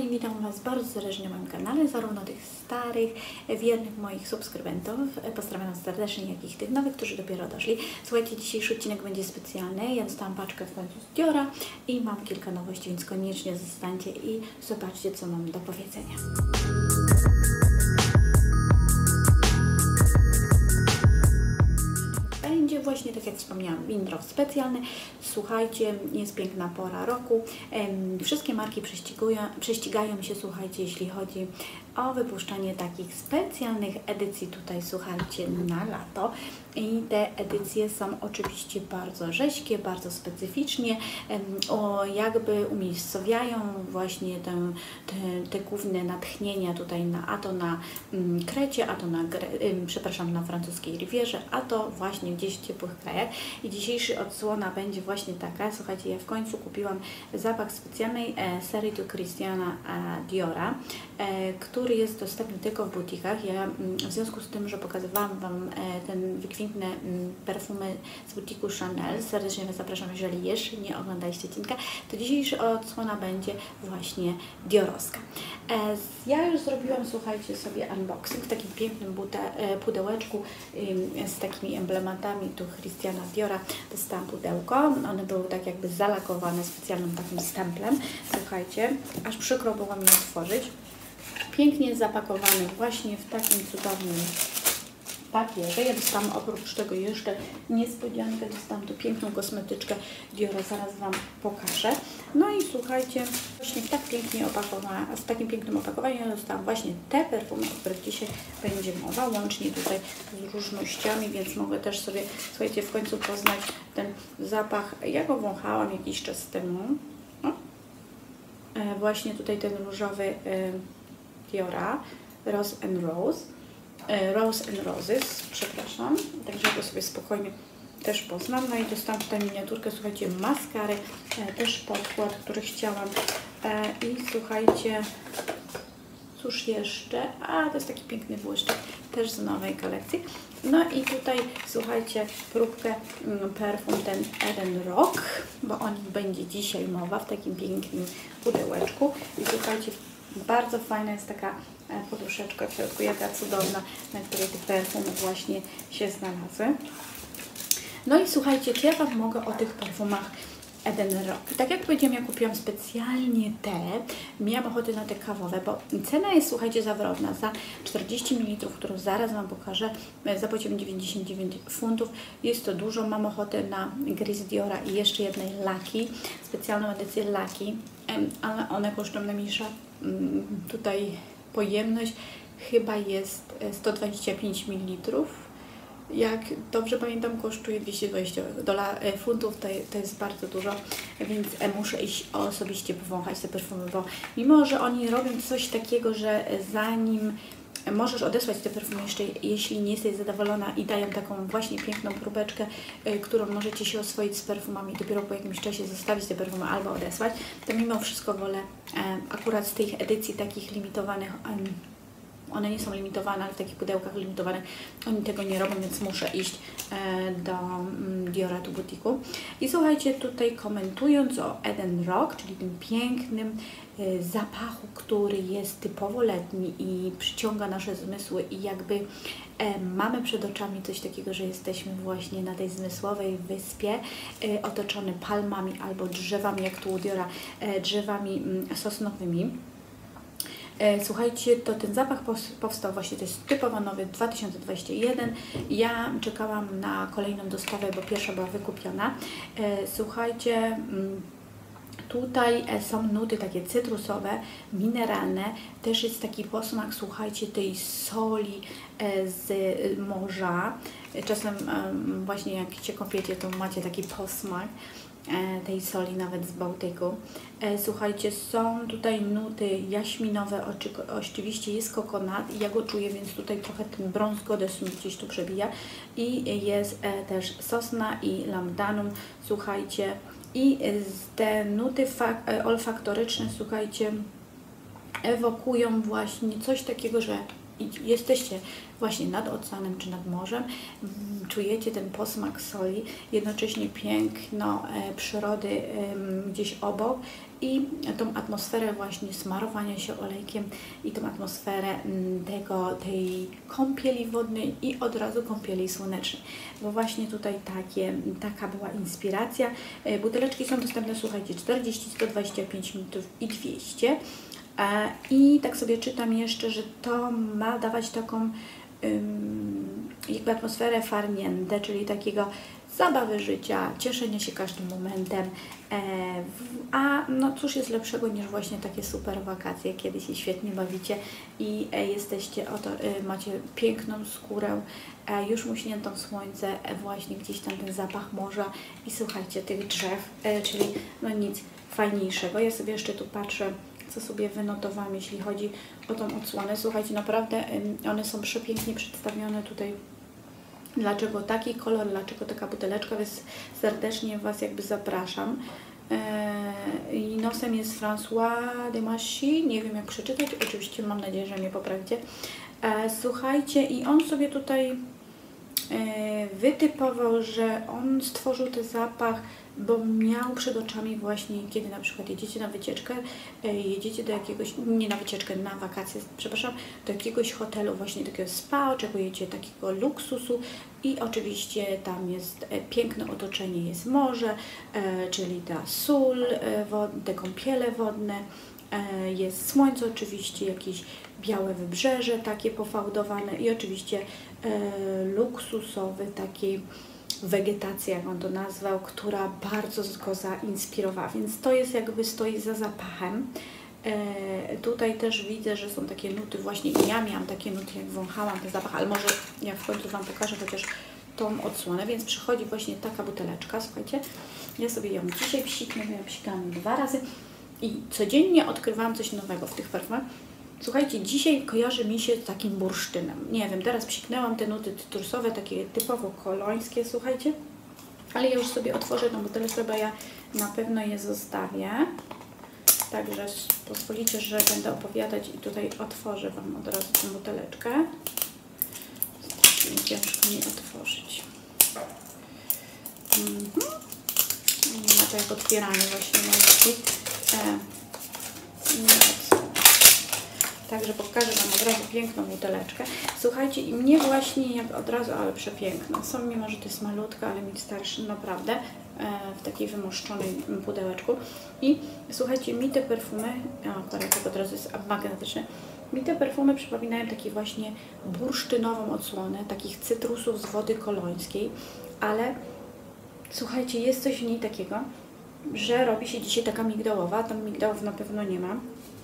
witam Was bardzo serdecznie na moim kanale, zarówno tych starych, wiernych moich subskrybentów, pozdrawiam serdecznie, jak i tych nowych, którzy dopiero doszli. Słuchajcie, dzisiejszy odcinek będzie specjalny, ja dostałam paczkę w końcu z Diora i mam kilka nowości, więc koniecznie zostańcie i zobaczcie, co mam do powiedzenia. Będzie właśnie, tak jak wspomniałam, windrop specjalny. Słuchajcie, jest piękna pora roku. Wszystkie marki prześcigają się, słuchajcie, jeśli chodzi o wypuszczanie takich specjalnych edycji tutaj, słuchajcie, na lato. I te edycje są oczywiście bardzo rześkie, bardzo specyficznie, jakby umiejscowiają właśnie te główne natchnienia tutaj a to na Krecie, a to na francuskiej Rivierze, a to właśnie gdzieś w ciepłych krajach. I dzisiejsza odsłona będzie właśnie taka. Słuchajcie, ja w końcu kupiłam zapach specjalnej serii tu Christiana Diora, który jest dostępny tylko w butikach. Ja w związku z tym, że pokazywałam Wam ten wykwintne perfumy z butiku Chanel, serdecznie Was zapraszam, jeżeli jeszcze nie oglądaliście odcinka, to dzisiejsza odsłona będzie właśnie diorowska. Ja już zrobiłam, słuchajcie, sobie unboxing w takim pięknym pudełeczku z takimi emblematami tu Christiana Diora. Dostałam pudełko, one były tak jakby zalakowane specjalnym takim stemplem. Słuchajcie, aż przykro było mi otworzyć. Pięknie zapakowany właśnie w takim cudownym papierze. Ja dostałam oprócz tego jeszcze niespodziankę, dostałam tu piękną kosmetyczkę Diora, zaraz Wam pokażę. No i słuchajcie, właśnie w takim pięknym opakowaniu ja dostałam właśnie te perfumy, o których dzisiaj będzie mowa, łącznie tutaj z różnościami, więc mogę też sobie, słuchajcie, w końcu poznać ten zapach. Ja go wąchałam jakiś czas temu. Właśnie tutaj ten różowy Diora, Rose and Roses, przepraszam, także go sobie spokojnie też poznam. No i dostałam tutaj miniaturkę, słuchajcie, maskary, też podkład, który chciałam. I słuchajcie, cóż jeszcze? To jest taki piękny błyszczyk, też z nowej kolekcji. No i tutaj, słuchajcie, próbkę perfum ten Eden Rock, bo o nim będzie dzisiaj mowa w takim pięknym pudełeczku. I słuchajcie, bardzo fajna jest taka poduszeczka w środku, jaka cudowna, na której te perfumy właśnie się znalazły. No i słuchajcie, czy ja Wam mogę o tych perfumach Eden Rock. Tak jak powiedziałam, ja kupiłam specjalnie te, miałam ochotę na te kawowe, bo cena jest, słuchajcie, zawrotna. Za 40 ml, którą zaraz Wam pokażę, zapłaciłam 99 funtów. Jest to dużo. Mam ochotę na Gris Diora i jeszcze jednej Lucky, specjalną edycję Lucky, ale one kosztują najmniejsza tutaj pojemność, chyba jest 125 ml. Jak dobrze pamiętam, kosztuje 220 funtów, to jest bardzo dużo, więc muszę iść osobiście powąchać te perfumy, bo mimo, że oni robią coś takiego, że zanim możesz odesłać te perfumy jeszcze, jeśli nie jesteś zadowolona, i dają taką właśnie piękną próbeczkę, którą możecie się oswoić z perfumami, dopiero po jakimś czasie zostawić te perfumy albo odesłać, to mimo wszystko wolę akurat z tych edycji takich limitowanych, one nie są limitowane, ale w takich pudełkach limitowanych oni tego nie robią, więc muszę iść do Diora tu butiku. I słuchajcie, tutaj komentując o Eden Rock, czyli tym pięknym zapachu, który jest typowo letni i przyciąga nasze zmysły i jakby mamy przed oczami coś takiego, że jesteśmy właśnie na tej zmysłowej wyspie otoczony palmami albo drzewami, jak tu u Diora, drzewami sosnowymi. Słuchajcie, to ten zapach powstał właśnie, to jest typowo nowy 2021. Ja czekałam na kolejną dostawę, bo pierwsza była wykupiona. Słuchajcie, tutaj są nuty takie cytrusowe, mineralne. Też jest taki posmak, słuchajcie, tej soli z morza. Czasem właśnie jak się kąpiecie, to macie taki posmak tej soli nawet z Bałtyku. Słuchajcie, są tutaj nuty jaśminowe, oczywiście jest kokonat i ja go czuję, więc tutaj trochę ten Bronze Goddess mi gdzieś tu przebija i jest też sosna i lamdanum, słuchajcie, i te nuty olfaktoryczne, słuchajcie, ewokują właśnie coś takiego, że jesteście właśnie nad oceanem czy nad morzem, czujecie ten posmak soli, jednocześnie piękno przyrody gdzieś obok i tą atmosferę właśnie smarowania się olejkiem i tą atmosferę tej kąpieli wodnej i od razu kąpieli słonecznej. Bo właśnie tutaj taka była inspiracja. Buteleczki są dostępne, słuchajcie, 40, 125 ml i 200. I tak sobie czytam jeszcze, że to ma dawać taką jakby atmosferę farniente, czyli takiego zabawy życia, cieszenia się każdym momentem, a no cóż jest lepszego niż właśnie takie super wakacje, kiedy się świetnie bawicie i jesteście, macie piękną skórę, już muśniętą w słońce, właśnie gdzieś tam ten zapach morza i słuchajcie, tych drzew, czyli no nic fajniejszego. Ja sobie jeszcze tu patrzę, co sobie wynotowałam, jeśli chodzi o tą odsłonę. Słuchajcie, naprawdę one są przepięknie przedstawione tutaj. Dlaczego taki kolor, dlaczego taka buteleczka, więc serdecznie Was jakby zapraszam. I nosem jest François de Machy, nie wiem jak przeczytać, oczywiście mam nadzieję, że mnie poprawicie. Słuchajcie, i on sobie tutaj wytypował, że on stworzył ten zapach, bo miał przed oczami właśnie, kiedy na przykład jedziecie na wycieczkę, jedziecie do jakiegoś, nie na wycieczkę, na wakacje, przepraszam, do jakiegoś hotelu właśnie takiego spa, oczekujecie takiego luksusu i oczywiście tam jest piękne otoczenie, jest morze, czyli ta sól, te kąpiele wodne, jest słońce oczywiście, jakieś białe wybrzeże takie pofałdowane i oczywiście luksusowy taki wegetacja, jak on to nazwał, która bardzo go zainspirowała, więc to jest jakby stoi za zapachem. Tutaj też widzę, że są takie nuty właśnie i ja miałam takie nuty, jak wąchałam ten zapach, ale może ja w końcu Wam pokażę chociaż tą odsłonę, więc przychodzi właśnie taka buteleczka, słuchajcie, ja sobie ją dzisiaj psiknę, bo ja psikałam 2 razy i codziennie odkrywałam coś nowego w tych perfumach. Słuchajcie, dzisiaj kojarzy mi się z takim bursztynem. Nie wiem, teraz psiknęłam te nuty cytrusowe, takie typowo kolońskie, słuchajcie. Ale ja już sobie otworzę tą buteleczkę, bo ja na pewno je zostawię. Także pozwolicie, że będę opowiadać i tutaj otworzę Wam od razu tę buteleczkę. Strasznie ciężko mi otworzyć. Nie ma to jak otwieranie właśnie najlepiej. Także pokażę Wam od razu piękną buteleczkę. Słuchajcie, i mnie właśnie jak od razu, ale przepiękna. Są, mimo że to jest malutka, ale mi starszy, naprawdę, w takiej wymoszczonej pudełeczku. I słuchajcie, mi te perfumy, aparat od razu jest magnetyczny, mi te perfumy przypominają takie właśnie bursztynową odsłonę, takich cytrusów z wody kolońskiej, ale słuchajcie, jest coś w niej takiego, że robi się dzisiaj taka migdałowa, tam migdałów na pewno nie ma.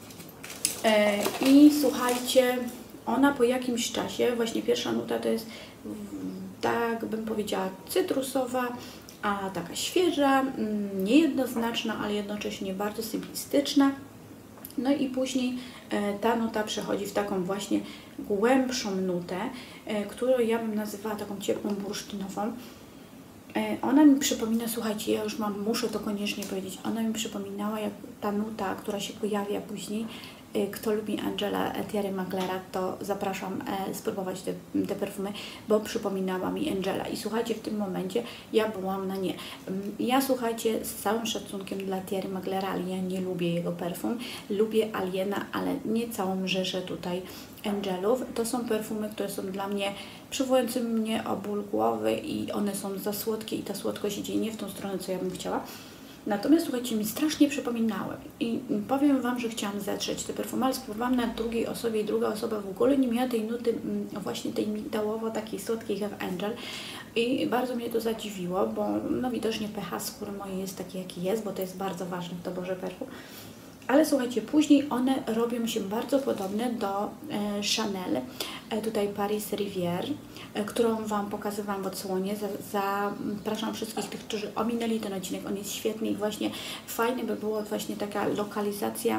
I słuchajcie, ona po jakimś czasie, właśnie pierwsza nuta to jest, tak bym powiedziała, cytrusowa, a taka świeża, niejednoznaczna, ale jednocześnie bardzo symbolistyczna. No i później ta nuta przechodzi w taką właśnie głębszą nutę, którą ja bym nazywała taką ciepłą bursztynową. Ona mi przypomina, słuchajcie, ja już muszę to koniecznie powiedzieć, ona mi przypominała jak ta nuta, która się pojawia później. Kto lubi Angela Thierry Mugglera, to zapraszam spróbować te perfumy, bo przypominała mi Angela. I słuchajcie, w tym momencie ja byłam na nie. Ja, słuchajcie, z całym szacunkiem dla Thierry Mugglera, ale ja nie lubię jego perfum. Lubię Aliena, ale nie całą rzeszę tutaj Angelów. To są perfumy, które są dla mnie przywołujące mnie o ból głowy i one są za słodkie i ta słodkość idzie nie w tą stronę, co ja bym chciała. Natomiast słuchajcie, mi strasznie przypominały i powiem Wam, że chciałam zetrzeć te perfumy, ale spróbowałam na drugiej osobie i druga osoba w ogóle nie miała tej nuty właśnie tej migdałowo takiej słodkiej jak Angel i bardzo mnie to zadziwiło, bo no widocznie pH skóry mojej jest taki jaki jest, bo to jest bardzo ważne w doborze perfum. Ale słuchajcie, później one robią się bardzo podobne do Chanel, tutaj Paris Rivière, którą Wam pokazywałam w odsłonie. Zapraszam wszystkich tych, którzy ominęli ten odcinek, on jest świetny i właśnie fajny by było właśnie taka lokalizacja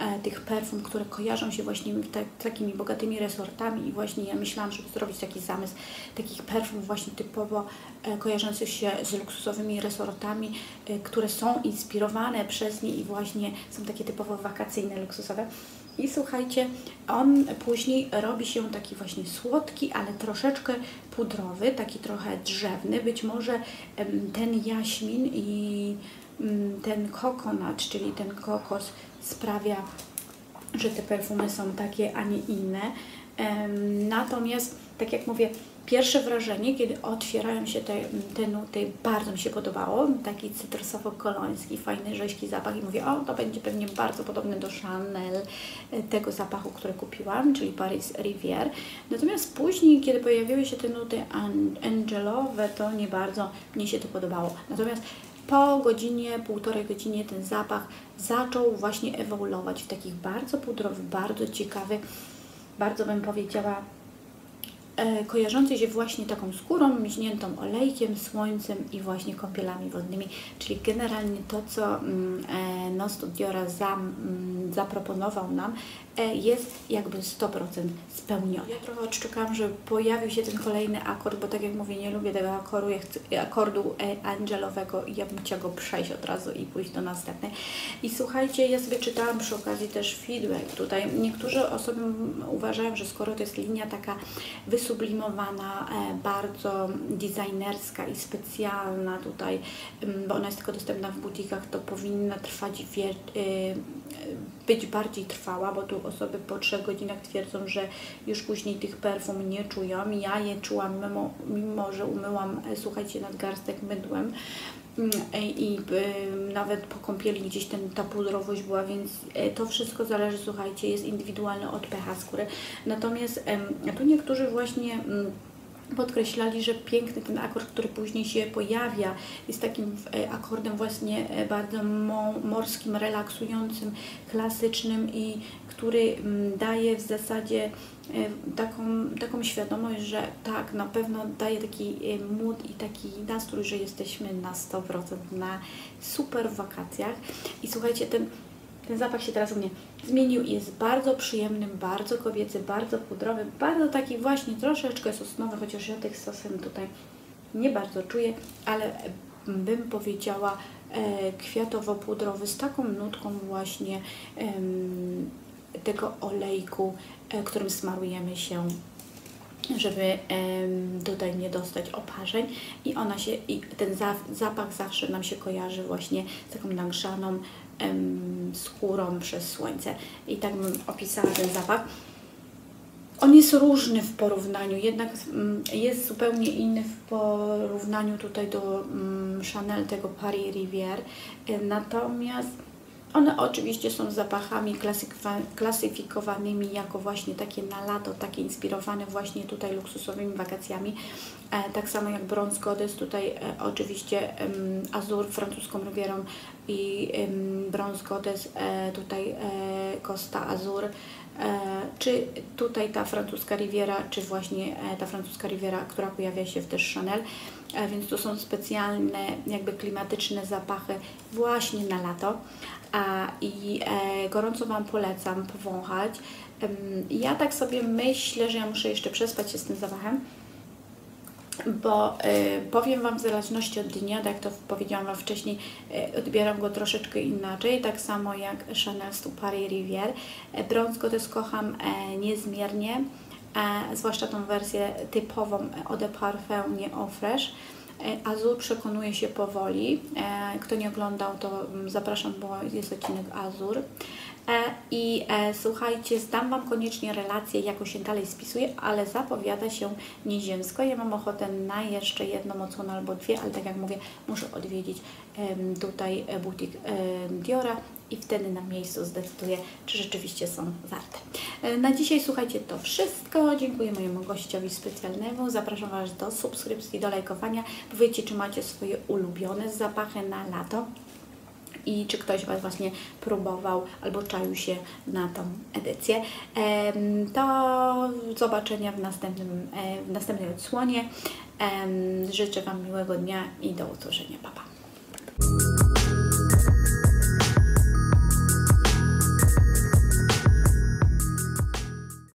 tych perfum, które kojarzą się właśnie takimi bogatymi resortami i właśnie ja myślałam, żeby zrobić taki zamysł takich perfum właśnie typowo kojarzących się z luksusowymi resortami, które są inspirowane przez nie i właśnie są takie typowo wakacyjne, luksusowe. I słuchajcie, on później robi się taki właśnie słodki, ale troszeczkę pudrowy, taki trochę drzewny. Być może ten jaśmin i ten kokonat, czyli ten kokos sprawia, że te perfumy są takie, a nie inne. Natomiast, tak jak mówię, pierwsze wrażenie, kiedy otwierają się te nuty, bardzo mi się podobało. Taki cytrusowo-koloński, fajny, rzeźki zapach i mówię, o, to będzie pewnie bardzo podobny do Chanel, tego zapachu, który kupiłam, czyli Paris Rivière. Natomiast później, kiedy pojawiły się te nuty angelowe, to nie bardzo mnie się to podobało. Natomiast po godzinie, półtorej godzinie ten zapach zaczął właśnie ewoluować w takich bardzo pudrowy, bardzo ciekawy, bardzo bym powiedziała kojarzący się właśnie taką skórą, miźniętą olejkiem, słońcem i właśnie kąpielami wodnymi, czyli generalnie to, co Nostos Diora zaproponował nam, jest jakby 100% spełnione. Ja trochę odczekałam, że pojawił się ten kolejny akord, bo tak jak mówię, nie lubię tego akordu angelowego i ja bym chciała go przejść od razu i pójść do następnej. I słuchajcie, ja sobie czytałam przy okazji też feedback tutaj. Niektóre osoby uważają, że skoro to jest linia taka wysublimowana, bardzo designerska i specjalna tutaj, bo ona jest tylko dostępna w butikach, to powinna trwać być bardziej trwała, bo tu osoby po 3 godzinach twierdzą, że już później tych perfum nie czują. Ja je czułam, mimo że umyłam, słuchajcie, nadgarstek mydłem i nawet po kąpieli gdzieś ta pudrowość była, więc to wszystko zależy, słuchajcie, jest indywidualne od pH skóry. Natomiast tu niektórzy właśnie podkreślali, że piękny ten akord, który później się pojawia, jest takim akordem właśnie bardzo morskim, relaksującym, klasycznym i który daje w zasadzie taką świadomość, że tak, na pewno daje taki mood i taki nastrój, że jesteśmy na 100% na super wakacjach. I słuchajcie, ten zapach się teraz u mnie zmienił i jest bardzo przyjemny, bardzo kobiecy, bardzo pudrowy, bardzo taki właśnie troszeczkę sosnowy, chociaż ja tych sosem tutaj nie bardzo czuję, ale bym powiedziała kwiatowo-pudrowy z taką nutką właśnie tego olejku, którym smarujemy się, żeby tutaj nie dostać oparzeń i ten zapach zawsze nam się kojarzy właśnie z taką nagrzaną skórą przez słońce. I tak bym opisała ten zapach. On jest różny w porównaniu, jednak jest zupełnie inny w porównaniu tutaj do Chanel, tego Paris Rivière. Natomiast one oczywiście są zapachami klasyfikowanymi jako właśnie takie na lato, takie inspirowane właśnie tutaj luksusowymi wakacjami. Tak samo jak Bronze Goddess, tutaj oczywiście Azur francuską Rivierą i Bronze Goddess tutaj Costa Azur, czy tutaj ta francuska Riviera, czy właśnie ta francuska Riviera, która pojawia się w też Chanel. Więc to są specjalne, jakby klimatyczne zapachy właśnie na lato. I gorąco Wam polecam powąchać. Ja tak sobie myślę, że ja muszę jeszcze przespać się z tym zapachem, bo powiem Wam w zależności od dnia, tak jak to powiedziałam Wam wcześniej, odbieram go troszeczkę inaczej, tak samo jak Chanel Stu Paris Rivière. Bronze Goddess kocham niezmiernie, zwłaszcza tą wersję typową Eau de Parfum nie Eau Fraiche. Azur przekonuje się powoli. Kto nie oglądał, to zapraszam, bo jest odcinek Azur. Słuchajcie, zdam Wam koniecznie relację, jaką się dalej spisuje, ale zapowiada się nieziemsko. Ja mam ochotę na jeszcze jedną odsłonę albo dwie, ale tak jak mówię, muszę odwiedzić tutaj butik Diora i wtedy na miejscu zdecyduję, czy rzeczywiście są warte. Na dzisiaj, słuchajcie, to wszystko. Dziękuję mojemu gościowi specjalnemu. Zapraszam Was do subskrypcji, do lajkowania. Powiedzcie, czy macie swoje ulubione zapachy na lato i czy ktoś Was właśnie próbował albo czaił się na tą edycję. Do zobaczenia w następnej odsłonie. Życzę Wam miłego dnia i do usłyszenia. Pa, pa.